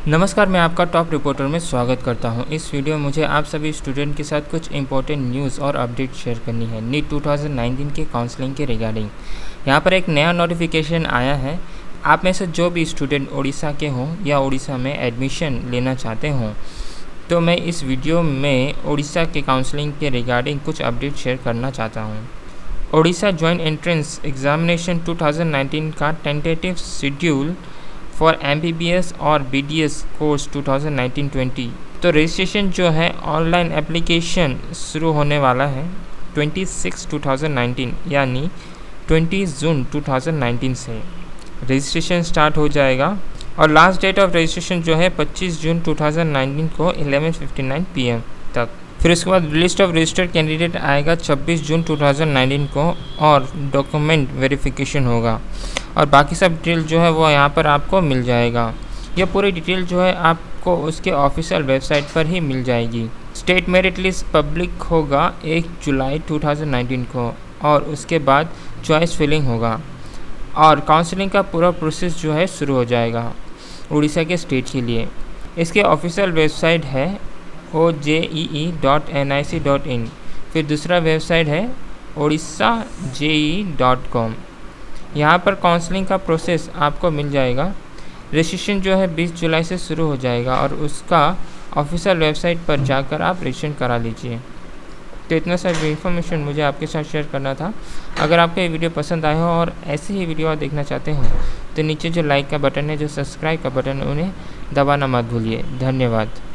नमस्कार, मैं आपका टॉप रिपोर्टर में स्वागत करता हूं। इस वीडियो में मुझे आप सभी स्टूडेंट के साथ कुछ इंपॉर्टेंट न्यूज़ और अपडेट शेयर करनी है नीट 2019 के काउंसलिंग के रिगार्डिंग। यहां पर एक नया नोटिफिकेशन आया है। आप में से जो भी स्टूडेंट उड़ीसा के हों या उड़ीसा में एडमिशन लेना चाहते हों, तो मैं इस वीडियो में उड़ीसा के काउंसलिंग के रिगार्डिंग कुछ अपडेट शेयर करना चाहता हूँ। उड़ीसा जॉइंट एंट्रेंस एग्जामिनेशन 2019 का टेंटेटिव शेड्यूल फॉर MBBS और BDS कोर्स 2019-20। तो रजिस्ट्रेशन जो है ऑनलाइन एप्लीकेशन शुरू होने वाला है 26/2019 यानी 20 जून 2019 से रजिस्ट्रेशन स्टार्ट हो जाएगा और लास्ट डेट ऑफ रजिस्ट्रेशन जो है 25 जून 2019 को 11:59 PM तक। फिर उसके बाद लिस्ट ऑफ रजिस्टर्ड कैंडिडेट आएगा 26 जून 2019 को और डॉक्यूमेंट वेरिफिकेशन होगा और बाकी सब डिटेल जो है वो यहाँ पर आपको मिल जाएगा। यह पूरी डिटेल जो है आपको उसके ऑफिशियल वेबसाइट पर ही मिल जाएगी। स्टेट मेरिट लिस्ट पब्लिक होगा 1 जुलाई 2019 को और उसके बाद चॉइस फिलिंग होगा और काउंसलिंग का पूरा प्रोसेस जो है शुरू हो जाएगा उड़ीसा के स्टेट के लिए। इसके ऑफिशियल वेबसाइट है ojee.nic.in। फिर दूसरा वेबसाइट है odisha.je.com। यहाँ पर काउंसलिंग का प्रोसेस आपको मिल जाएगा। रजिस्ट्रेशन जो है 20 जुलाई से शुरू हो जाएगा और उसका ऑफिशियल वेबसाइट पर जाकर आप रजिस्ट्रेशन करा लीजिए। तो इतना सारी इन्फॉर्मेशन मुझे आपके साथ शेयर करना था। अगर आपको ये वीडियो पसंद आया हो और ऐसे ही वीडियो आप देखना चाहते हो तो नीचे जो लाइक का बटन है, जो सब्सक्राइब का बटन है, उन्हें दबाना मत भूलिए। धन्यवाद।